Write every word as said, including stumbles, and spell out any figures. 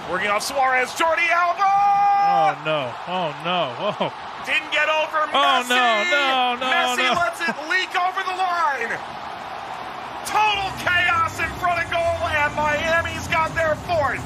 Working off Suarez, Jordi Alba! Oh, no. Oh, no. Oh. Didn't get over Messi! Oh, no, no, no, Messi no. lets it leak over the line! Total chaos in front of goal, and Miami's got their fourth!